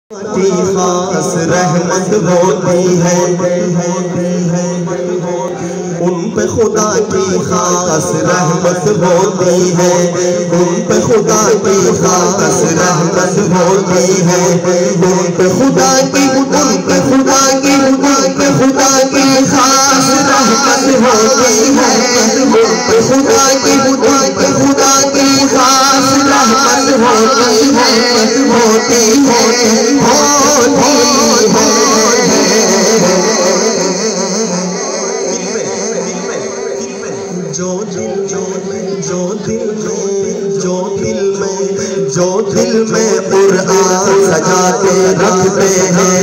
की खास रहमत होती है, उन पे खुदा की खास रहमत होती है, उन पे खुदा की खास रहमत होती है, उन पे खुदा की खास रहमत होती है, उन पे खुदा की खास रहमत होती है, होती है। जो दिल में कुरान सजा के रखते हैं,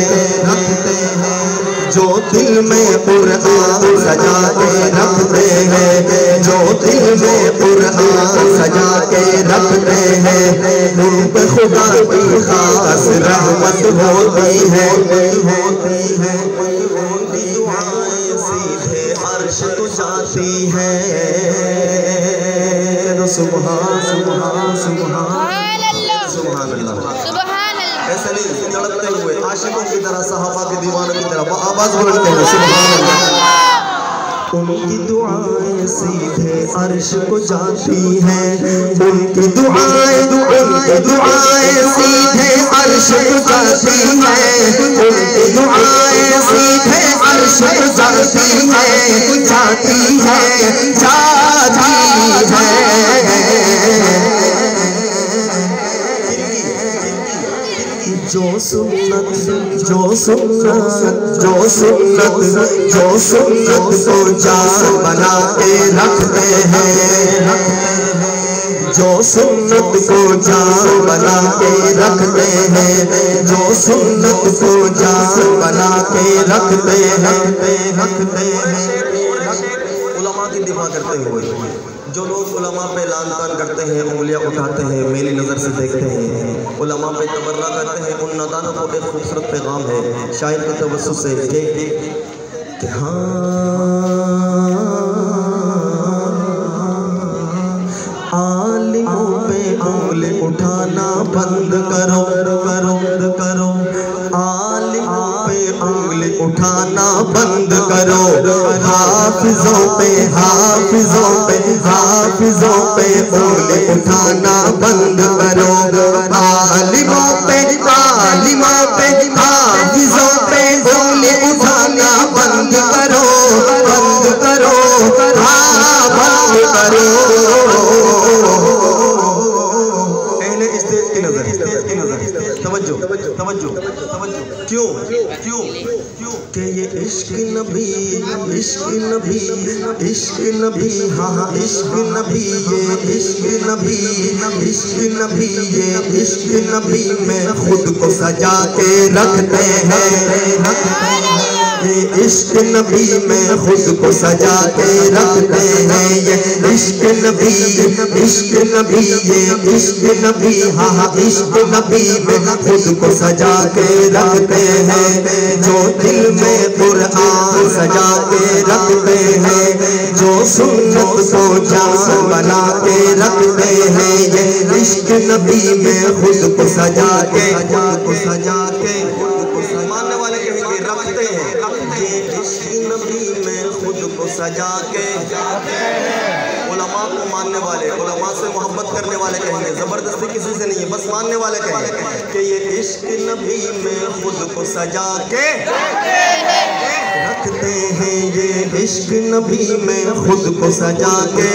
जो दिल में कुरान सजा के रखते हैं, जो दिल में कुरान सजा के रखते हैं, उन पे खुदा की खास रहमत होती है, उनकी दुआएं सीधे अर्श को जाती है। सुभान सुभान सुभान सुभान अल्लाह। ऐसे नहीं तड़पते हुए आशिकों की तरह, सहाबा के दीवानों की तरह आवाज बोलते हैं सुभान अल्लाह। उनकी दुआएं सीधे अर्श को जाती हैं, उनकी दुआएं सीधे अर्श को जाती हैं, उनकी दुआएं सीधे अर्श को जाती हैं, जाती है, जाती है। जो सुन्नत को जान बना के रखते हैं, जो सुन्नत को जान बना के रखते हैं, जो सुन्नत को जान बना के रखते हैं। उलमा की दिफा करते हुए जो लोग उलमा पे लान तान करते हैं, उंगलियां उठाते हैं, मेरी नज़र से देखते हैं, उलमा पे तबर्रा करते हैं, उन नादानों को एक खूबसूरत पैगाम है शायर के तवज्जुह से कि आलिमों पे उंगली उठाना बंद करो, आलिमों पे उंगली उठाना बंद करो, हाफिजों पे उंगली उठाना बंद करो, आलिमों पे हाफिजों पे उंगली उठाना बंद करो, बंद करो, हाँ बंद करो। तवज्जो क्यों कि ये इश्क नबी, हाँ इश्क नबी, ये इश्क नबी में खुद को सजा के रखते हैं, ये इश्क नबी में खुद को सजा के रखते हैं, ये इश्क नबी, ये इश्क नबी, हाँ इश्क नबी में खुद को सजा के रखते हैं, जो दिल में कुरान सजा के रखते हैं, जो सुन्नत को जान बना के रखते हैं, ये इश्क नबी में खुद को सजा के मानने वाले कहेंगे रखते हैं, ये इश्क नबी में खुद को सजा के, उलमा को मानने वाले, उलमा से मोहब्बत करने वाले कहेंगे, जबरदस्ती किसी से नहीं है, बस मानने वाले कहेंगे कि ये इश्क नबी में खुद को सजा के रखते हैं, ये इश्क नबी में खुद को सजा के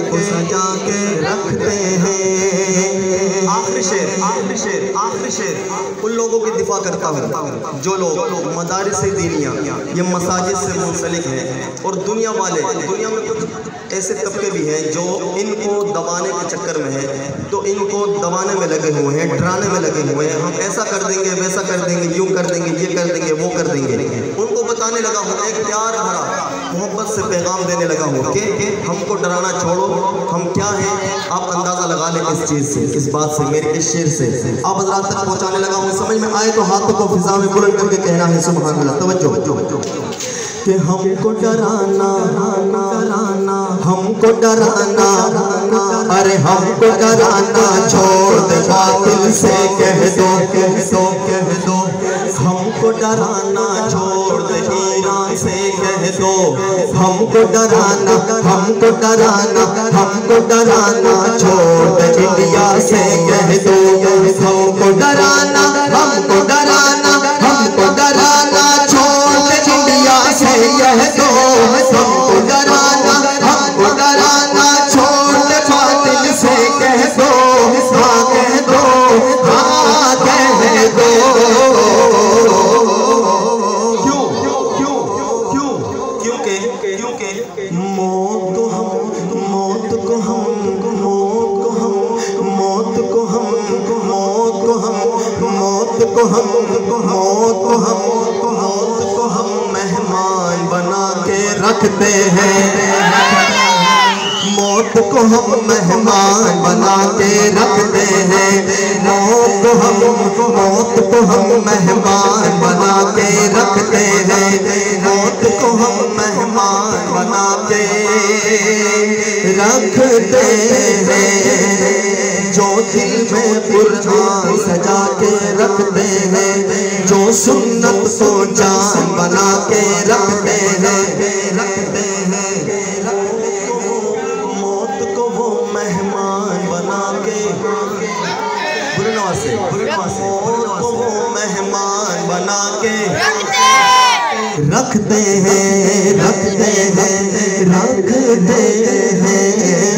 रखते हैं। आखिरी शेर उन लोगों की दिफा करता हूँ जो लोग मदारिस दीनिया, ये मसाजिद से मुंसलिक हैं, और दुनिया में कुछ ऐसे तबके भी हैं जो इनको दबाने के चक्कर में हैं, तो इनको दबाने में लगे हुए हैं, डराने में लगे हुए हैं, हम ऐसा कर देंगे, वैसा कर देंगे, यूँ कर देंगे, ये कर देंगे, वो कर देंगे। उनको बताने लगा हूँ, एक प्यार भरा मोहब्बत से पैगाम देने लगा हूँ कि हमको डराना छोड़ो, हम क्या हैं आप अंदाज़ा लगा लें इस चीज़ से, इस बात से, मेरे इस शेर से आप हज़रात तक पहुँचाने लगा हूँ। समझ में आए तो हाथों को फिजा में बुलंद करके कहना है सुभान अल्लाह। तवज्जो कि हमको डराना, हमको डराना, अरे हमको डराना छोड़ दे, बातिल से कह दो, डराना छोड़ दे, ईरान से कह दो हमको डराना, हमको डराना, हमको डराना छोड़ दे, इंडिया से कह दो हमको डराना, हमको डराना, हमको डराना छोड़ दे, इंडिया से कह दो हमको डराना, हमको डराना छोड़ दे, बातिल से कह दो, हाँ कह दो, हाँ कह दो। क्यों क्यों क्यों क्योंकि मौत को हम, मौत को हम, मौत को हम, मौत को हम, मौत को हम, मौत को हम, मौत को हम, मौत को हम मेहमान बना के रखते हैं, मौत को हम मेहमान बना के रखते हैं, मौत को हम, मौत को हम मेहमान बना के रखते हैं, मौत को हम मेहमान बना के रखते हैं, जो दिल में कुरान सजा के रखते हैं, जो सुन्नत को जान बना के रखते हैं, रखते हैं, मेहमान बना के मेहमान बना के रखते हैं, रखते हैं, रखते हैं।